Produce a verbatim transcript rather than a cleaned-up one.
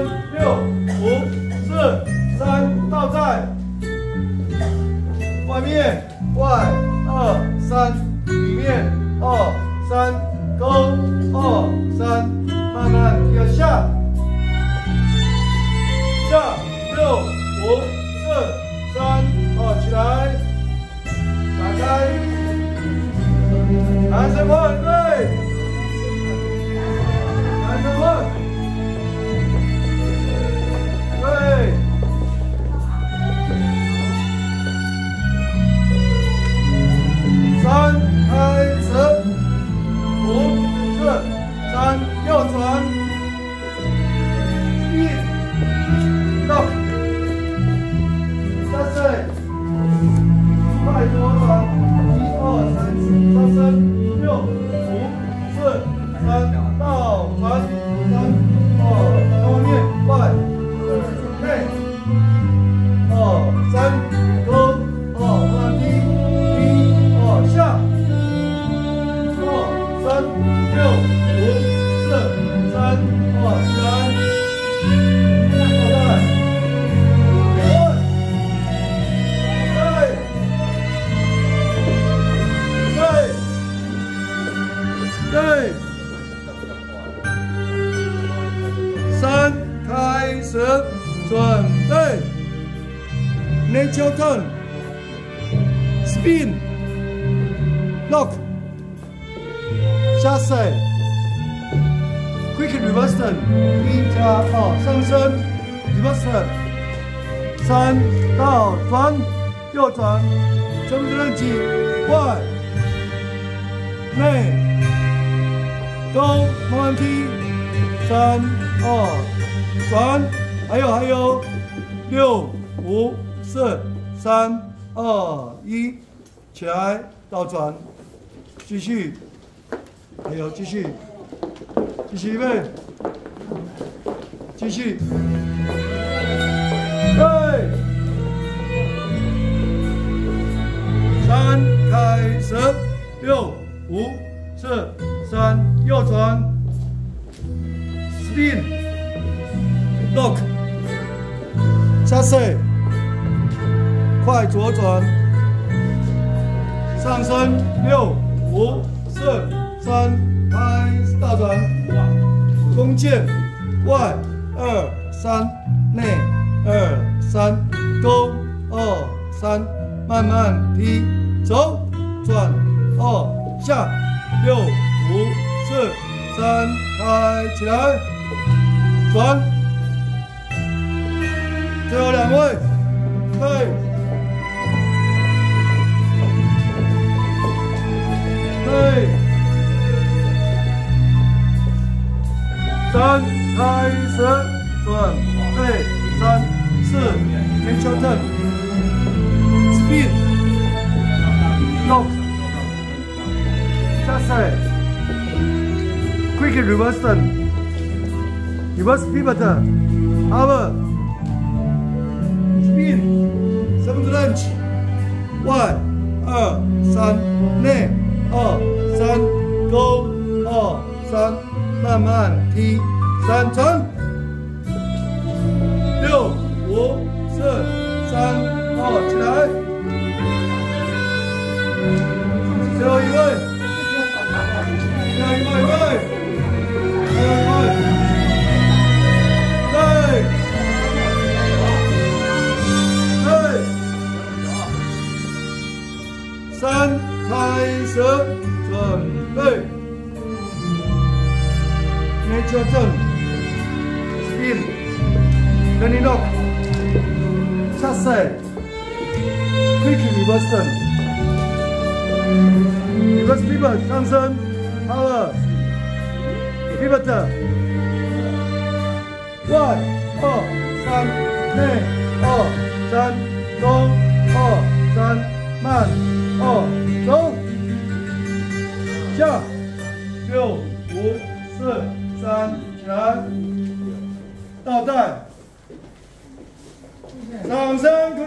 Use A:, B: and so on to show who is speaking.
A: 升六五四三倒在外面外二三里面二三勾二三慢慢跳下下六五四三二起来打开男生换对男生换对三开始五四三右转一 lock 三岁快左转一二三四上升六五四三倒转三二后面外内二三勾二慢低一二下二三六五四三二起来对，三开始，准备 ，natural turn， spin， lock， 下水 ，quick reverse turn， 一加二上升 ，reverse turn， 三倒转，右转，正正起，外，内。勾慢慢踢，三二转，还有还有，六五四三二一，起来倒转，继续，还有继续，继续预备，继续，对，三开始，六五四。三右转 ，spin lock， 下水，快左转，上升六五四三开大转，弓箭外二三内二三勾二三慢慢踢走转二下六。五四三，开起来，转，最后两位，对，对，三开始，准备，三四 ，natural turn，spin， lock， 下水。Quick reverse turn, reverse pivot, power, spin, seven lunge, 外二三内二三勾二三慢慢踢三层六五四三二起来，最后一位，最后一位。对，对，三开始，准备 ，natural turn， spin， turning lock， 下水 ，quick reverse turn， reverse pivot 上升 ，power。Pivot， 外二三内二三勾二三慢二走下六五四三起来倒带，掌声。